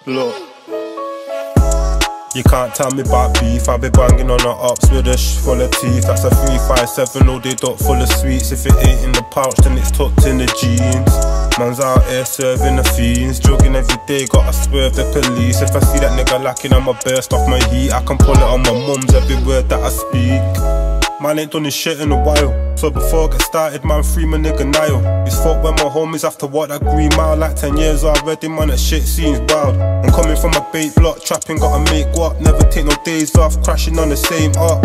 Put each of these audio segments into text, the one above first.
Look, you can't tell me about beef. I be banging on the ups with a full of teeth. That's a 357 all day dot full of sweets. If it ain't in the pouch, then it's tucked in the jeans. Man's out here serving the fiends, jogging every day, gotta swerve the police. If I see that nigga lacking, I'ma burst off my heat. I can pull it on my mums every word that I speak. Man ain't done his shit in a while, so before I get started, man, free my nigga Nile. It's fuck when my homies after what that green mile. Like 10 years already, man, that shit seems wild. I'm coming from a bait block, trapping, gotta make what. Never take no days off, crashing on the same up.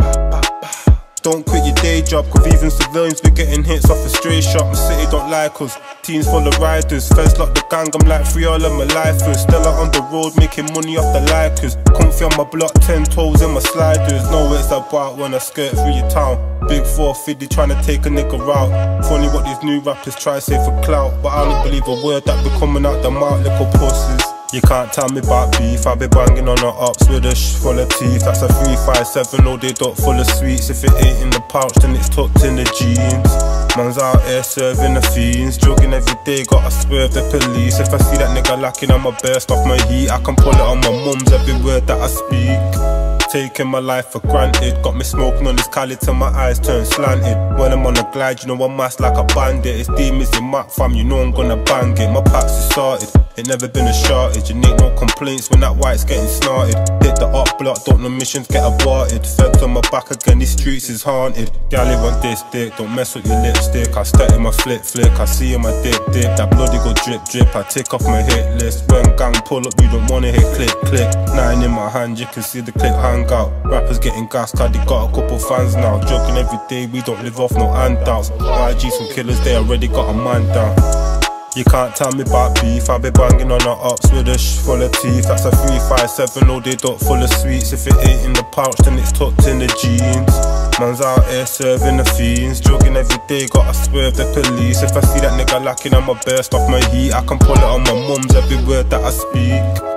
Don't quit your day job, cause even civilians be getting hits off a stray shot. My city don't like us, teams full of riders. Feds lock the gang, I'm like free all of my lifers. Still out on the road, making money off the likers. Comfy on my block, 10 toes in my sliders. Know it's about when I skirt through your town. Big 450 trying to take a nigga route. Funny what these new rappers try say for clout, but I don't believe a word that be coming out the mouth, little pussies. You can't tell me about beef. I be banging on the ups with a full of teeth. That's a 357 all day dot full of sweets. If it ain't in the pouch, then it's tucked in the jeans. Man's out here serving the fiends, jogging every day, gotta swerve the police. If I see that nigga lacking, I'ma burst off my heat. I can pull it on my mums every word that I speak. Taking my life for granted, got me smoking on this Cali till my eyes turn slanted. When I'm on a glide, you know I'm masked like a bandit. It's demons in Mac fam, you know I'm gonna bang it. My packs is started, it never been a shortage. And ain't no complaints when that white's getting snorted. Hit the up block, don't no missions get aborted. Feds on my back again, these streets is haunted. Gally want this dick, don't mess with your lipstick. I step in my flick, I see in my dip. That bloody go drip, I take off my hit list. When gang pull up, you don't wanna hit click. 9 in my hand, you can see the clip hang out. Rappers getting gassed, cause they got a couple fans now. Joking every day, we don't live off no handouts. YG some killers, they already got a man down. You can't tell me about beef. I be banging on the ups with a full of teeth. That's a 357 all day dot full of sweets. If it ain't in the pouch, then it's tucked in the jeans. Man's out here serving the fiends, jogging every day, gotta swerve the police. If I see that nigga lacking, I'ma burst off my heat. I can pull it on my mums every word that I speak.